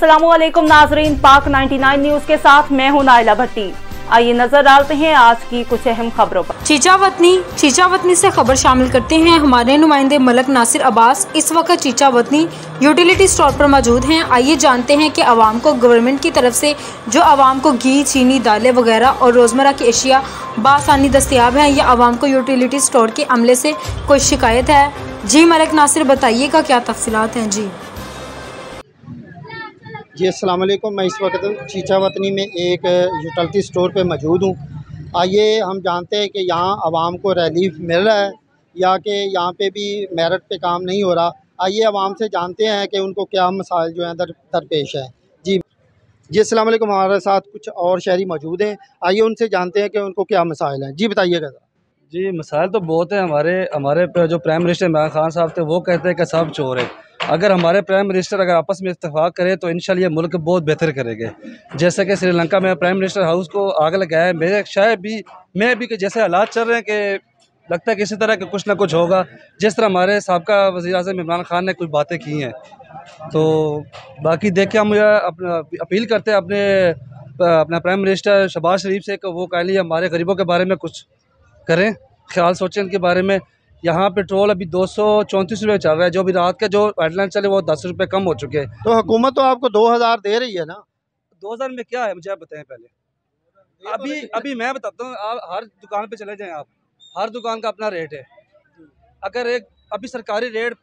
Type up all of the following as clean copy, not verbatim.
अस्सलामुअलैकुम नाजरीन, पाक 99 न्यूज के साथ मैं हूं नाइला भट्टी। आइए नजर डालते हैं आज की कुछ अहम खबरों पर। चीचावतनी से खबर शामिल करते हैं हमारे नुमाइंदे मलक नासिर अब्बास। इस वक्त चीचावतनी यूटिलिटी स्टोर पर मौजूद हैं। आइए जानते हैं कि आवाम को गवर्नमेंट की तरफ से जो आवाम को घी, चीनी, दालें वगैरह और रोजमर्रा की अशिया बासानी दस्तयाब हैं या आवाम को यूटिलिटी स्टोर के अमले से कोई शिकायत है। जी मलक नासिर, बताइएगा क्या तफसीलात हैं। जी अस्सलाम वालेकुम। मैं इस वक्त चीचावतनी में एक यूटिलिटी स्टोर पे मौजूद हूँ। आइए हम जानते हैं कि यहाँ आवाम को रिलीफ मिल रहा है या कि यहाँ पे भी मेरिट पे काम नहीं हो रहा। आइए आवाम से जानते हैं कि उनको क्या मसाइल जो हैं दरपेश है। जी अस्सलाम वालेकुम। हमारे साथ कुछ और शहरी मौजूद हैं, आइए उनसे जानते हैं कि उनको क्या मसाइल हैं। जी बताइएगा। जी मसाइल तो बहुत हैं। हमारे जो प्राइम मिनिस्टर इमरान खान साहब थे वो कहते हैं कि सब चोर है। अगर हमारे प्राइम मिनिस्टर अगर आपस में इत्तेफाक करें तो इंशाल्लाह ये मुल्क बहुत बेहतर करेंगे। जैसे कि श्रीलंका में प्राइम मिनिस्टर हाउस को आग लगाया है, मेरे शायद भी मैं भी कि जैसे हालात चल रहे हैं कि लगता है कि इसी तरह के कुछ ना कुछ होगा। जिस तरह हमारे साबका वज़ीर-ए-आज़म इमरान खान ने कुछ बातें की हैं, तो बाकी देखें हम अपना अपील करते हैं अपना प्राइम मिनिस्टर शहबाज शरीफ से कि वो काइंडली हमारे गरीबों के बारे में कुछ करें, ख्याल सोचें इनके बारे में। यहाँ पेट्रोल अभी 234 रुपये चल रहा है, जो भी रात के जो गाइडलाइन चले वो 10 रुपये कम हो चुके हैं। तो हुकूमत तो आपको 2000 दे रही है ना। 2000 में क्या है मुझे आप बताएं पहले। अभी मैं बताता हूँ, आप हर दुकान पे चले जाएं, आप हर दुकान का अपना रेट है। अगर अभी सरकारी रेट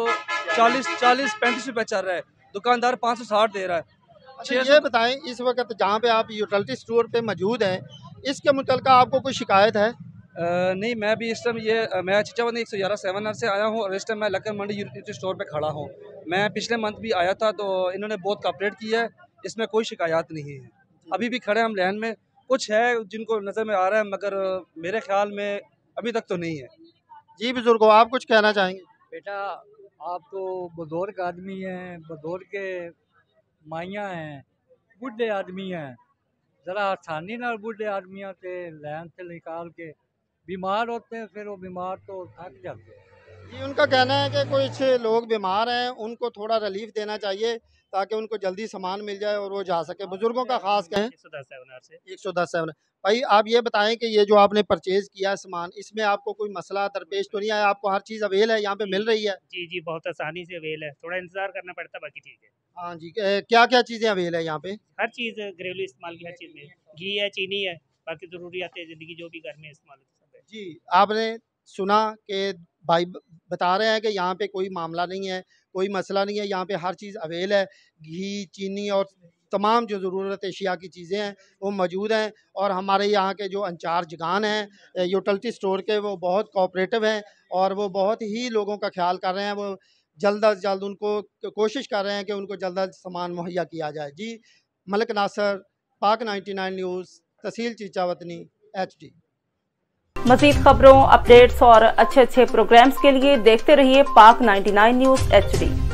540-35 रुपये चल रहा है, दुकानदार 560 दे रहा है। अच्छा ये बताएं, इस वक्त जहाँ पे आप यूटिलिटी स्टोर पे मौजूद हैं, इसके मुतल्लिक़ आपको कोई शिकायत है? नहीं, मैं भी इस टाइम मैं चीचावतनी 111 7 से आया हूँ और इस टाइम मैं लक्कड़ मंडी यूटिलिटी स्टोर पे खड़ा हूँ। मैं पिछले मंथ भी आया था तो इन्होंने बहुत कॉपरेट किया है, इसमें कोई शिकायत नहीं है। अभी भी खड़े हम लाइन में, कुछ है जिनको नज़र में आ रहा है मगर मेरे ख्याल में अभी तक तो नहीं है। जी बुजुर्गों, आप कुछ कहना चाहेंगे? बेटा आप तो बुजुर्ग आदमी हैं, बुजुर्ग के माइयाँ हैं, बूढ़े आदमी हैं, ज़रा आसानी ना बूढ़े आदमियों से लाइन से निकाल के बीमार होते हैं, फिर वो बीमार तो थक जाते हैं। जी उनका कहना है कि कुछ लोग बीमार हैं, उनको थोड़ा रिलीफ देना चाहिए ताकि उनको जल्दी सामान मिल जाए और वो जा सके। बुजुर्गों का खास कहें 110 भाई आप ये बताएं कि ये जो आपने परचेज किया सामान, इसमें आपको कोई मसला दरपेश तो नहीं आया? आपको हर चीज़ अवेल है, यहाँ पे मिल रही है? जी बहुत आसानी से अवेल है, थोड़ा इंतजार करना पड़ता है, बाकी ठीक है। हाँ जी, क्या क्या चीज़ें अवेल है यहाँ पे? हर चीज़ घरेलू इस्तेमाल की हर चीज़ में, घी है, चीनी है, बाकी ज़रूरियात ज़िंदगी जो भी घर में इस्तेमाल सब है। जी आपने सुना कि भाई बता रहे हैं कि यहाँ पे कोई मामला नहीं है, कोई मसला नहीं है, यहाँ पे हर चीज़ अवेल है। घी, चीनी और तमाम जो ज़रूरत अशिया की चीज़ें हैं वो मौजूद हैं। और हमारे यहाँ के जो इंचार्जगान हैं यूटिलिटी स्टोर के, वो बहुत कोऑपरेटिव हैं और वो बहुत ही लोगों का ख्याल कर रहे हैं। वो जल्द अज जल्द उनको कोशिश कर रहे हैं कि उनको जल्द अज सामान मुहैया किया जाए। जी मलक नासिर, पाक 99 न्यूज़, तहसील चीचावतनी, HD। मज़ीद खबरों, अपडेट्स और अच्छे प्रोग्राम्स के लिए देखते रहिए पाक 99 न्यूज़ HD।